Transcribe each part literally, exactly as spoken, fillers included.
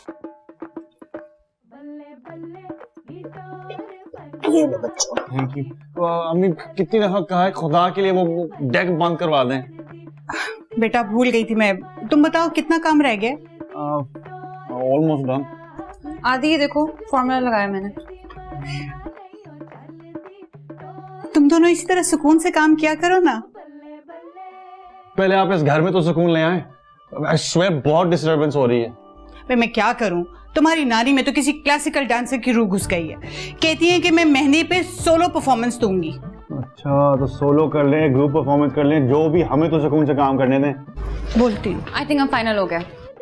ये लो बच्चों। Thank you. अम्मी कितनी दफा कहा है खुदा के लिए वो डेक बंद करवा दें। बेटा भूल गई थी मैं। तुम बताओ कितना काम रह गया? Almost done. आदि ये देखो फॉर्मूला लगाया मैंने। तुम दोनों इसी तरह सुकून से काम किया करो ना। पहले आप इस घर में तो सुकून ले आए। आई स्वेयर बहुत डिस्टर्बेंस हो रही है। भाई मैं क्या करूं, तुम्हारी नानी में तो किसी क्लासिकल डांसर की रूह घुस गई है। कहती है कि मैं मेहंदी पे सोलो परफॉर्मेंस दूंगी। अच्छा तो सोलो कर लें, ग्रुप परफॉर्मेंस कर लें, जो भी, हमें तो सुकून से काम करने दें। बोलती हूँ। आई थिंक हम फाइनल हो गया।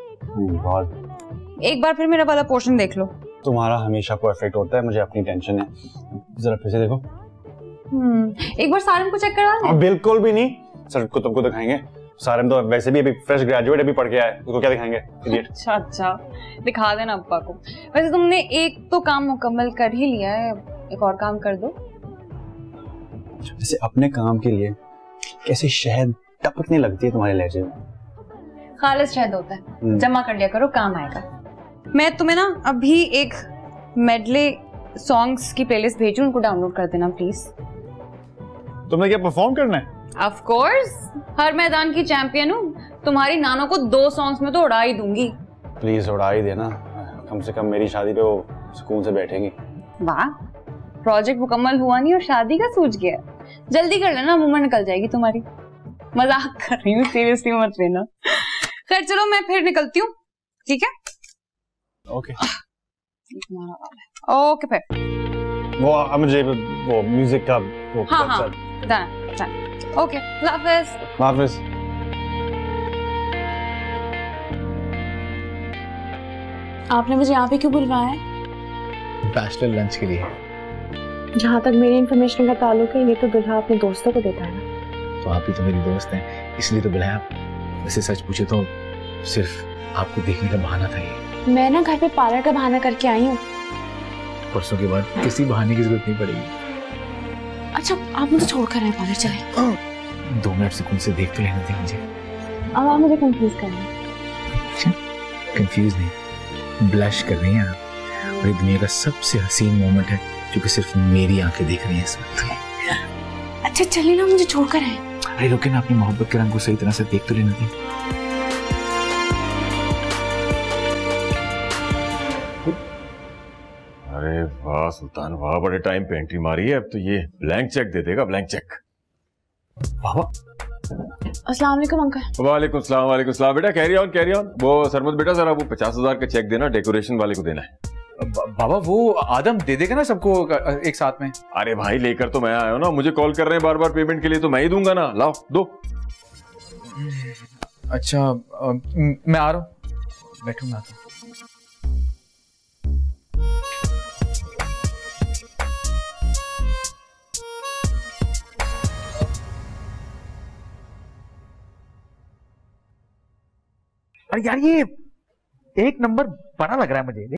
एक बार फिर मेरा वाला पोर्शन देख लो। तुम्हारा हमेशा परफेक्ट होता है, मुझे अपनी टेंशन है। जरा फिर से देखो। हम्म, एक बार सारम को चेक करवा लें। बिल्कुल भी नहीं, सर को तुमको दिखाएंगे। सारम तो वैसे भी अभी फ्रेश ग्रेजुएट अभी पढ़ के आया है, उसको क्या दिखाएंगे? इडियट। अच्छा अच्छा दिखा देना अब्बा को। वैसे तुमने एक तो काम मुकम्मल कर ही लिया है, एक और काम कर दो। वैसे अपने काम के लिए कैसे शहद टपकने लगती है तुम्हारे लहजे में? खालिस शहद होता है, जमा कर लिया करो, काम आएगा। मैं तुम्हें ना अभी एक मेडले सॉन्ग्स की प्लेलिस्ट भेजूं, उनको डाउनलोड कर देना प्लीज। तुमने क्या परफॉर्म करना है? ऑफ कोर्स, हर मैदान की चैंपियन हूँ। तुम्हारी नानों को दो सॉन्ग्स में तो उड़ा ही दूंगी। प्लीज उड़ा ही देना, कम से कम मेरी शादी पे वो सुकून से बैठेंगी। वाह, प्रोजेक्ट मुकम्मल हुआ नहीं और शादी का सूझ गया। जल्दी कर लेना, मुंह में निकल जाएगी तुम्हारी। मजाक कर रही हूँ, सीरियसली मत लेना। खैर चलो मैं फिर निकलती हूँ, ठीक है? ओके ओके फिर वो अब मुझे वो म्यूजिक का वो हाँ हाँ डन डन ओके हाफिज हाफिज। आपने मुझे यहाँ पे क्यों बुलवाया है? बैचलर लंच के लिए। जहाँ तक मेरी इन्फॉर्मेशन का ताल्लुक है, ये तो दुल्हा अपने दोस्तों को देता है ना। तो आप ही तो मेरी दोस्त हैं, इसलिए तो बुलाया। वैसे सच पूछे तो सिर्फ आपको देखने का बहाना था ये। मैं ना घर पे पार्लर का बहाना करके आई हूँ। परसों के बाद किसी बहाने की जरूरत नहीं पड़ेगी। अच्छा आप मुझे छोड़कर आए पार्लर चले। दो मिनट सुकून से देख तो लेने थे मुझे। अब आप मुझे कंफ्यूज कर रहे हैं। कंफ्यूज नहीं, ब्लश कर रही हैं आप। और ये दुनिया का सबसे हसीन मोमेंट है जो कि सिर्फ मेरी आंखें देख रही हैं इस वक्त। अच्छा चलिए ना, मुझे छोड़कर आए। अरे रुके ना, अपनी मोहब्बत के रंग को सही तरह से देख तो लेने थे। अरे वाह सुल्तान वाह, बड़े टाइम पे एंट्री मारी है। अब तो ये ब्लैंक चेक दे देगा, ब्लैंक चेक। बाबा अस्सलाम वालेकुम अंकल। वालेकुम सलाम वालेकुम सलाम। बेटा कैरी ऑन कैरी ऑन। वो सरमत बेटा जरा वो पचास हजार का चेक देना, डेकोरेशन वाले को देना है। बाबा वो आदम दे देगा ना सबको एक साथ में? अरे भाई लेकर तो मैं आया हूँ ना, मुझे कॉल कर रहे हैं बार बार पेमेंट के लिए, तो मैं ही दूंगा ना। लाओ दो। अच्छा आ, मैं आ रहा हूँ, बैठूंगा। अरे यार ये एक नंबर बड़ा लग रहा है मुझे।